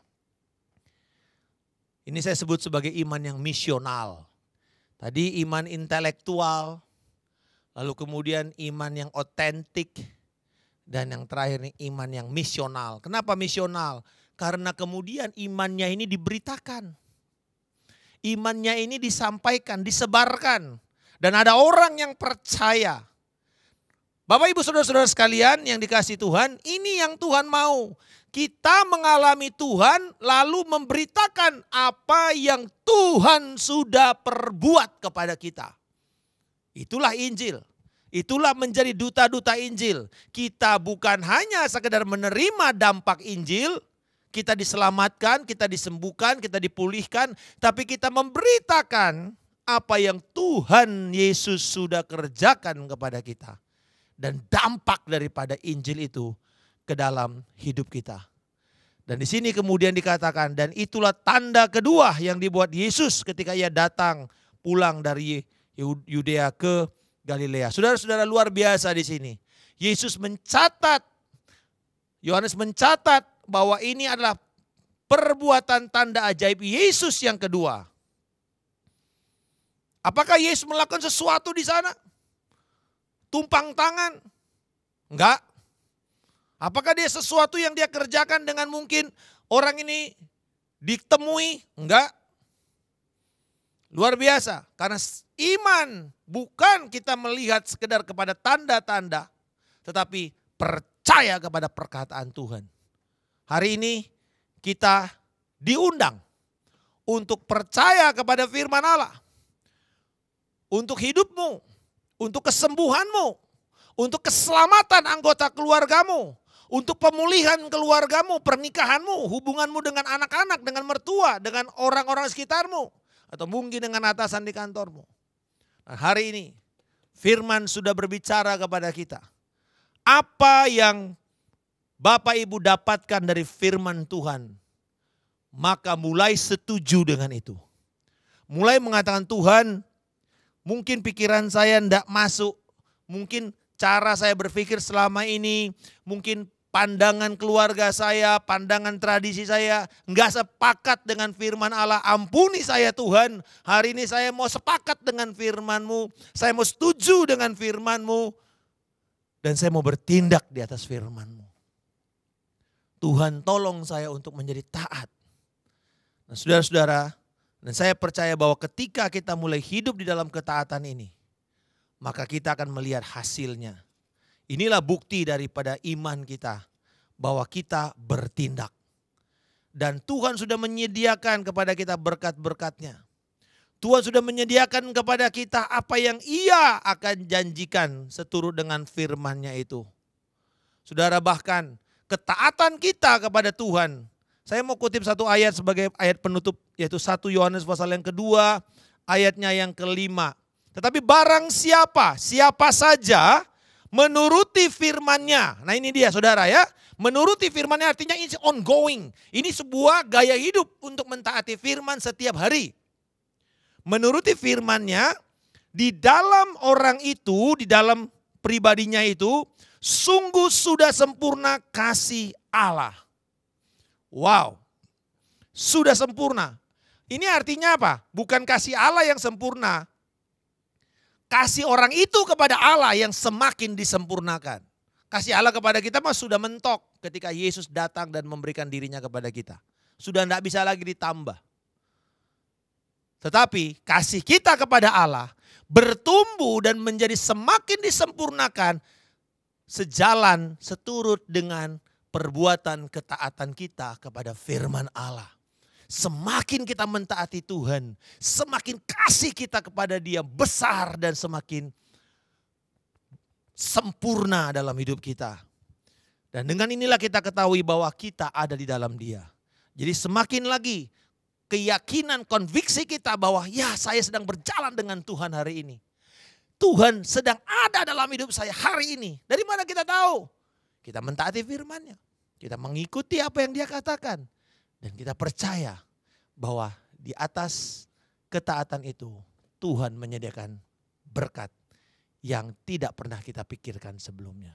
Ini saya sebut sebagai iman yang misional. Tadi iman intelektual, lalu kemudian iman yang otentik, dan yang terakhir nih iman yang misional. Kenapa misional? Karena kemudian imannya ini diberitakan. Imannya ini disampaikan, disebarkan. Dan ada orang yang percaya. Bapak ibu saudara-saudara sekalian yang dikasihi Tuhan, ini yang Tuhan mau. Kita mengalami Tuhan lalu memberitakan apa yang Tuhan sudah perbuat kepada kita. Itulah Injil. Itulah menjadi duta-duta Injil. Kita bukan hanya sekedar menerima dampak Injil, kita diselamatkan, kita disembuhkan, kita dipulihkan, tapi kita memberitakan apa yang Tuhan Yesus sudah kerjakan kepada kita. Dan dampak daripada Injil itu ke dalam hidup kita. Dan di sini kemudian dikatakan, dan itulah tanda kedua yang dibuat Yesus ketika ia datang pulang dari Yudea ke Galilea. Saudara-saudara luar biasa di sini. Yesus mencatat, Yohanes mencatat bahwa ini adalah perbuatan tanda ajaib Yesus yang kedua. Apakah Yesus melakukan sesuatu di sana? Tumpang tangan? Enggak. Apakah dia sesuatu yang dia kerjakan dengan mungkin orang ini ditemui? Enggak. Luar biasa. Karena iman bukan kita melihat sekedar kepada tanda-tanda, tetapi percaya kepada perkataan Tuhan. Hari ini kita diundang untuk percaya kepada firman Allah. untuk hidupmu, untuk kesembuhanmu, untuk keselamatan anggota keluargamu, untuk pemulihan keluargamu, pernikahanmu, hubunganmu dengan anak-anak, dengan mertua, dengan orang-orang sekitarmu, atau mungkin dengan atasan di kantormu. Nah, hari ini firman sudah berbicara kepada kita. Apa yang Bapak Ibu dapatkan dari firman Tuhan, maka mulai setuju dengan itu. Mulai mengatakan, Tuhan, mungkin pikiran saya tidak masuk, mungkin cara saya berpikir selama ini, mungkin pandangan keluarga saya, pandangan tradisi saya enggak sepakat dengan firman Allah. Ampuni saya Tuhan, hari ini saya mau sepakat dengan firman-Mu, saya mau setuju dengan firman-Mu, dan saya mau bertindak di atas firman-Mu. Tuhan tolong saya untuk menjadi taat. Nah, saudara-saudara, dan saya percaya bahwa ketika kita mulai hidup di dalam ketaatan ini, maka kita akan melihat hasilnya. Inilah bukti daripada iman kita, bahwa kita bertindak. Dan Tuhan sudah menyediakan kepada kita berkat-berkatnya. Tuhan sudah menyediakan kepada kita apa yang Ia akan janjikan seturut dengan firman-Nya itu. Saudara, bahkan ketaatan kita kepada Tuhan. Saya mau kutip satu ayat sebagai ayat penutup, yaitu 1 Yohanes pasal yang kedua, ayatnya yang kelima. Tetapi barang siapa saja menuruti firman-Nya. Nah ini dia saudara ya. Menuruti firman-Nya artinya ini ongoing. Ini sebuah gaya hidup untuk mentaati firman setiap hari. Menuruti firman-Nya, di dalam orang itu, di dalam pribadinya itu, sungguh sudah sempurna kasih Allah. Wow, sudah sempurna. Ini artinya apa? Bukan kasih Allah yang sempurna. Kasih orang itu kepada Allah yang semakin disempurnakan. Kasih Allah kepada kita mah sudah mentok ketika Yesus datang dan memberikan dirinya kepada kita. Sudah tidak bisa lagi ditambah. Tetapi kasih kita kepada Allah bertumbuh dan menjadi semakin disempurnakan sejalan seturut dengan perbuatan ketaatan kita kepada firman Allah. Semakin kita mentaati Tuhan, semakin kasih kita kepada Dia besar dan semakin sempurna dalam hidup kita. Dan dengan inilah kita ketahui bahwa kita ada di dalam Dia. Jadi semakin lagi keyakinan, konviksi kita bahwa ya saya sedang berjalan dengan Tuhan hari ini. Tuhan sedang ada dalam hidup saya hari ini. Dari mana kita tahu? Kita mentaati firman-Nya. Kita mengikuti apa yang Dia katakan. Dan kita percaya bahwa di atas ketaatan itu Tuhan menyediakan berkat yang tidak pernah kita pikirkan sebelumnya.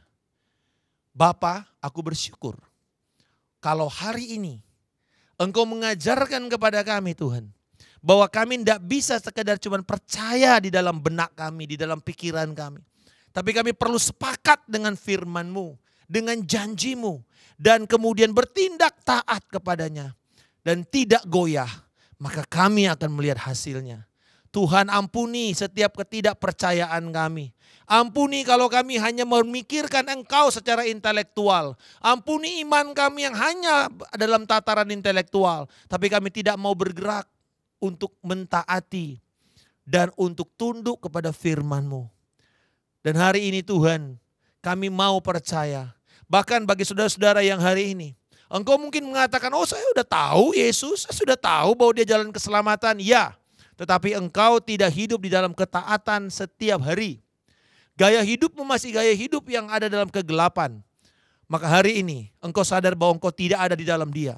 Bapa, aku bersyukur kalau hari ini Engkau mengajarkan kepada kami Tuhan, bahwa kami tidak bisa sekedar cuma percaya di dalam benak kami, di dalam pikiran kami. Tapi kami perlu sepakat dengan firman-Mu, dengan janji-Mu, dan kemudian bertindak taat kepadanya. Dan tidak goyah, maka kami akan melihat hasilnya. Tuhan ampuni setiap ketidakpercayaan kami. Ampuni kalau kami hanya memikirkan Engkau secara intelektual. Ampuni iman kami yang hanya dalam tataran intelektual. Tapi kami tidak mau bergerak untuk mentaati dan untuk tunduk kepada firman-Mu. Dan hari ini Tuhan, kami mau percaya. Bahkan bagi saudara-saudara yang hari ini, Engkau mungkin mengatakan, oh saya sudah tahu Yesus, saya sudah tahu bahwa Dia jalan keselamatan. Ya, tetapi engkau tidak hidup di dalam ketaatan setiap hari. Gaya hidupmu masih gaya hidup yang ada dalam kegelapan. Maka hari ini engkau sadar bahwa engkau tidak ada di dalam Dia.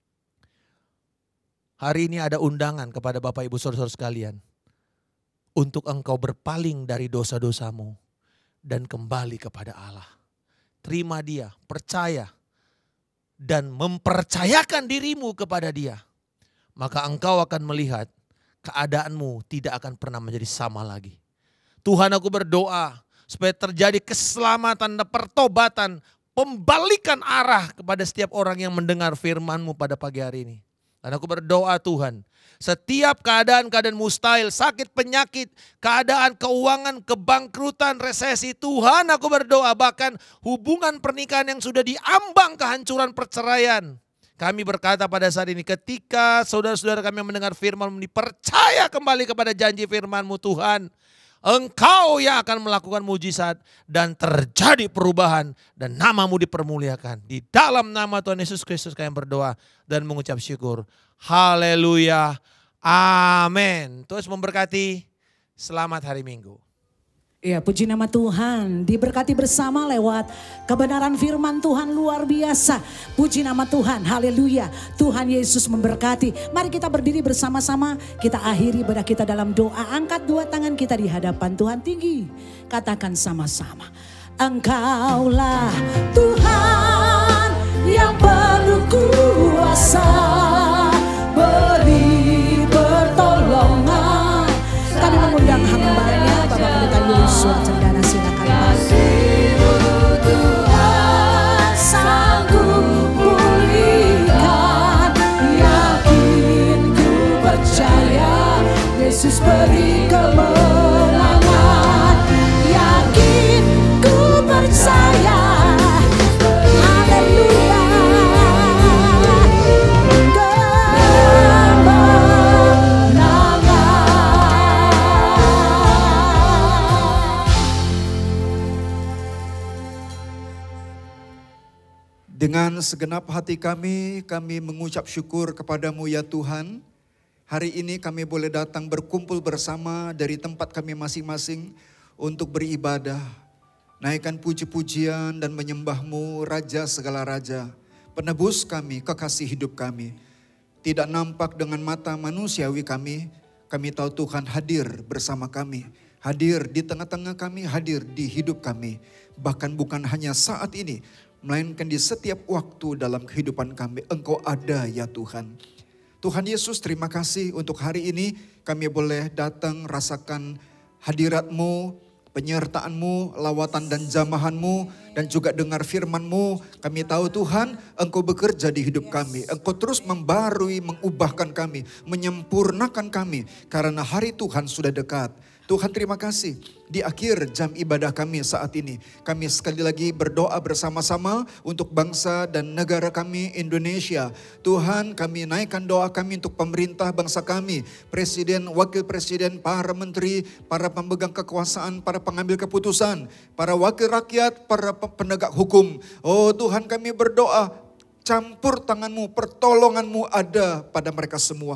Hari ini ada undangan kepada Bapak Ibu Saudara sekalian. Untuk engkau berpaling dari dosa-dosamu dan kembali kepada Allah. Terima Dia, percaya. Dan mempercayakan dirimu kepada Dia, maka engkau akan melihat keadaanmu tidak akan pernah menjadi sama lagi. Tuhan, aku berdoa supaya terjadi keselamatan dan pertobatan, pembalikan arah kepada setiap orang yang mendengar firman-Mu pada pagi hari ini. Dan aku berdoa Tuhan, setiap keadaan-keadaan mustahil, sakit, penyakit, keadaan keuangan, kebangkrutan, resesi, Tuhan aku berdoa bahkan hubungan pernikahan yang sudah diambang kehancuran perceraian. Kami berkata pada saat ini ketika saudara-saudara kami yang mendengar firman-Mu percaya kembali kepada janji firman-Mu Tuhan. Engkau yang akan melakukan mujizat dan terjadi perubahan dan namamu dipermuliakan. Di dalam nama Tuhan Yesus Kristus kami berdoa dan mengucap syukur. Haleluya. Amin. Terus memberkati. Selamat hari Minggu. Ya, puji nama Tuhan, diberkati bersama lewat kebenaran firman Tuhan luar biasa. Puji nama Tuhan, haleluya. Tuhan Yesus memberkati. Mari kita berdiri bersama-sama, kita akhiri ibadah kita dalam doa. Angkat dua tangan kita di hadapan Tuhan tinggi. Katakan sama-sama. Engkaulah Tuhan yang penuh kuasa, beri pertolongan. Kami mengundang hamba-Nya Bapak Pendeta Yosua Cendana, silakan Pak. Tuhan sanggup pulihkan, yakin ku percaya Yesus beri kemenangan, yakin ku percaya. Haleluya. Dengan segenap hati kami mengucap syukur kepadamu ya Tuhan. Hari ini kami boleh datang berkumpul bersama dari tempat kami masing-masing untuk beribadah. Naikkan puji-pujian dan menyembahmu Raja segala Raja. Penebus kami, kekasih hidup kami. Tidak nampak dengan mata manusiawi kami tahu Tuhan hadir bersama kami. Hadir di tengah-tengah kami, hadir di hidup kami. Bahkan bukan hanya saat ini, melainkan di setiap waktu dalam kehidupan kami. Engkau ada ya Tuhan. Tuhan Yesus, terima kasih untuk hari ini kami boleh datang rasakan hadirat-Mu, penyertaan-Mu, lawatan dan jamahan-Mu, dan juga dengar firman-Mu. Kami tahu Tuhan, Engkau bekerja di hidup kami. Engkau terus membarui, mengubahkan kami, menyempurnakan kami. Karena hari Tuhan sudah dekat. Tuhan terima kasih, di akhir jam ibadah kami saat ini, kami sekali lagi berdoa bersama-sama untuk bangsa dan negara kami Indonesia. Tuhan, kami naikkan doa kami untuk pemerintah bangsa kami, presiden, wakil presiden, para menteri, para pemegang kekuasaan, para pengambil keputusan, para wakil rakyat, para penegak hukum. Oh Tuhan, kami berdoa, campur tangan-Mu, pertolongan-Mu ada pada mereka semua.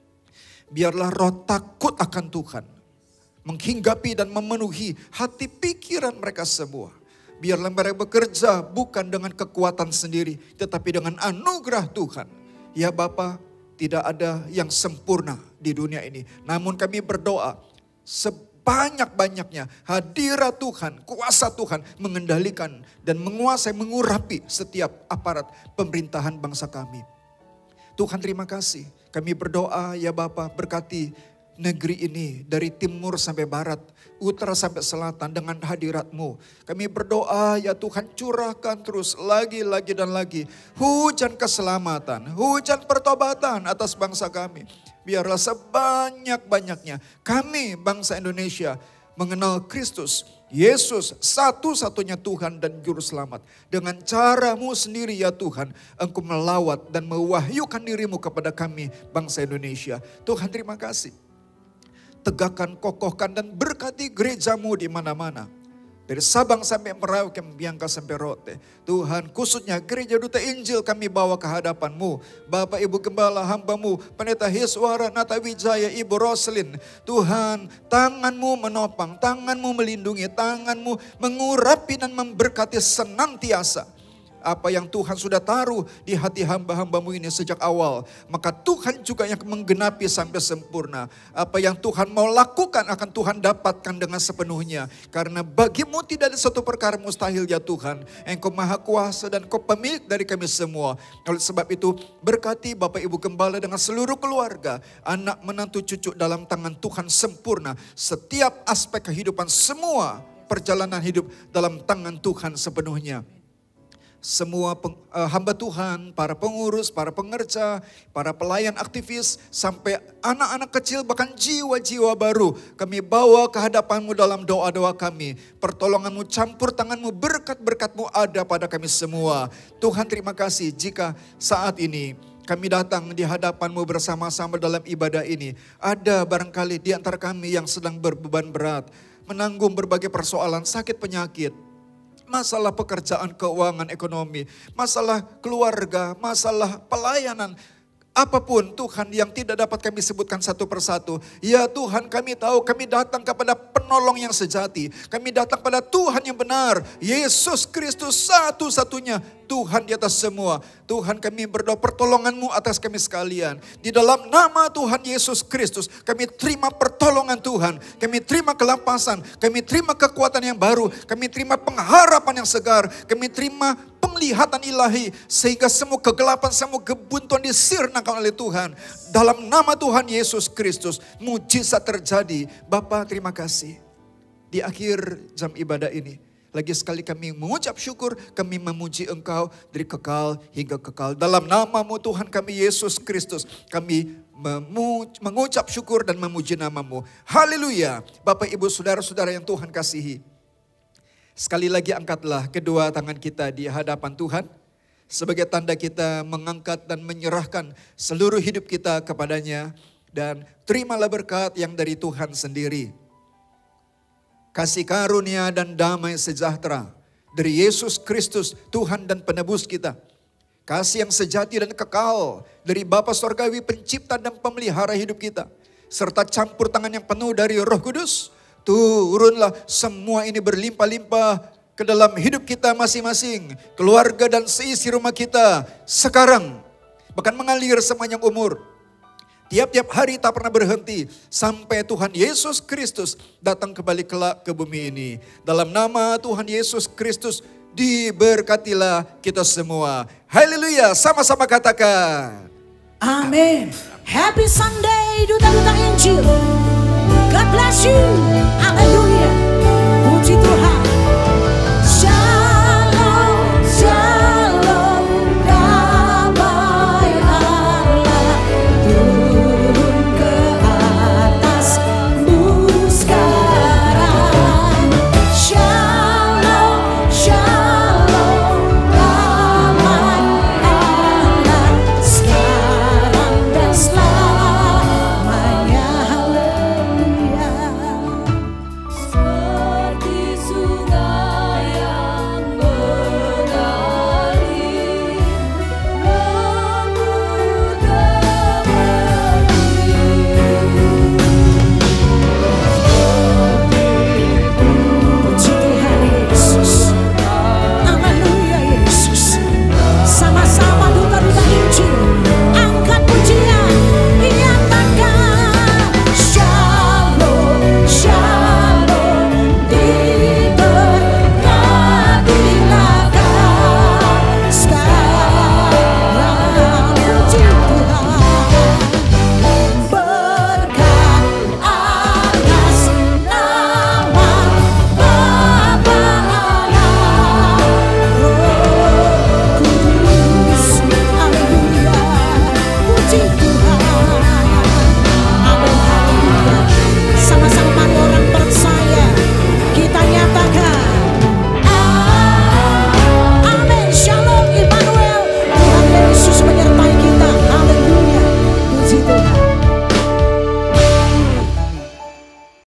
Biarlah roh takut akan Tuhan menghinggapi dan memenuhi hati pikiran mereka semua. Biarlah mereka bekerja bukan dengan kekuatan sendiri, tetapi dengan anugerah Tuhan. Ya Bapa, tidak ada yang sempurna di dunia ini. Namun kami berdoa, sebanyak-banyaknya hadirat Tuhan, kuasa Tuhan mengendalikan dan menguasai, mengurapi setiap aparat pemerintahan bangsa kami. Tuhan terima kasih. Kami berdoa ya Bapa, berkati negeri ini dari timur sampai barat, utara sampai selatan dengan hadirat-Mu. Kami berdoa ya Tuhan, curahkan terus lagi dan lagi hujan keselamatan, hujan pertobatan atas bangsa kami. Biarlah sebanyak-banyaknya kami bangsa Indonesia mengenal Kristus, Yesus satu-satunya Tuhan dan Juru Selamat. Dengan cara-Mu sendiri ya Tuhan, Engkau melawat dan mewahyukan diri-Mu kepada kami bangsa Indonesia. Tuhan terima kasih. Tegakkan, kokohkan dan berkati gereja-Mu di mana-mana. Dari Sabang sampai Merauke, Biangka sampai Rote. Tuhan, khususnya gereja Duta Injil kami bawa ke hadapan-Mu. Bapak Ibu Gembala hamba-Mu, Pendeta Hiswara, Nata Wijaya, Ibu Roslin. Tuhan, tangan-Mu menopang, tangan-Mu melindungi, tangan-Mu mengurapi dan memberkati senantiasa. Apa yang Tuhan sudah taruh di hati hamba-hamba-Mu ini sejak awal, maka Tuhan juga yang menggenapi sampai sempurna. Apa yang Tuhan mau lakukan akan Tuhan dapatkan dengan sepenuhnya. Karena bagi-Mu tidak ada satu perkara mustahil ya Tuhan. Engkau maha kuasa dan Kau pemilik dari kami semua. Oleh sebab itu berkati Bapak Ibu Gembala dengan seluruh keluarga, anak menantu cucu dalam tangan Tuhan sempurna. Setiap aspek kehidupan, semua perjalanan hidup dalam tangan Tuhan sepenuhnya. Semua hamba Tuhan, para pengurus, para pengerja, para pelayan aktivis, sampai anak-anak kecil bahkan jiwa-jiwa baru. Kami bawa ke hadapan-Mu dalam doa-doa kami. Pertolongan-Mu, campur tangan-Mu, berkat-berkat-Mu ada pada kami semua. Tuhan terima kasih jika saat ini kami datang di hadapan-Mu bersama-sama dalam ibadah ini. Ada barangkali di antara kami yang sedang berbeban berat. menanggung berbagai persoalan, sakit penyakit, masalah pekerjaan, keuangan, ekonomi, masalah keluarga, masalah pelayanan. Apapun Tuhan yang tidak dapat kami sebutkan satu persatu. Ya Tuhan, kami tahu kami datang kepada penolong yang sejati. Kami datang pada Tuhan yang benar. Yesus Kristus satu-satunya Tuhan di atas semua. Tuhan, kami berdoa pertolongan-Mu atas kami sekalian. Di dalam nama Tuhan Yesus Kristus, kami terima pertolongan Tuhan. Kami terima kelapasan. Kami terima kekuatan yang baru. Kami terima pengharapan yang segar. Kami terima penglihatan ilahi. Sehingga semua kegelapan, semua kebuntuan disirnakan oleh Tuhan. Dalam nama Tuhan Yesus Kristus, mujizat terjadi. Bapa, terima kasih. Di akhir jam ibadah ini, lagi sekali kami mengucap syukur, kami memuji Engkau dari kekal hingga kekal. Dalam nama-Mu Tuhan kami Yesus Kristus, kami mengucap syukur dan memuji nama-Mu. Haleluya. Bapak, Ibu, saudara-saudara yang Tuhan kasihi. Sekali lagi angkatlah kedua tangan kita di hadapan Tuhan. Sebagai tanda kita mengangkat dan menyerahkan seluruh hidup kita kepadanya. Dan terimalah berkat yang dari Tuhan sendiri. Kasih karunia dan damai sejahtera dari Yesus Kristus, Tuhan dan penebus kita. Kasih yang sejati dan kekal dari Bapa Sorgawi, pencipta dan pemelihara hidup kita. Serta campur tangan yang penuh dari Roh Kudus. Turunlah semua ini berlimpah-limpah ke dalam hidup kita masing-masing. Keluarga dan seisi rumah kita sekarang. Bahkan mengalir sepanjang umur. Tiap-tiap hari tak pernah berhenti sampai Tuhan Yesus Kristus datang kembali kelak ke bumi ini. Dalam nama Tuhan Yesus Kristus diberkatilah kita semua. Haleluya, sama-sama katakan. Amin. Happy Sunday, duta-duta Injil. God bless you. Haleluya. Puji Tuhan.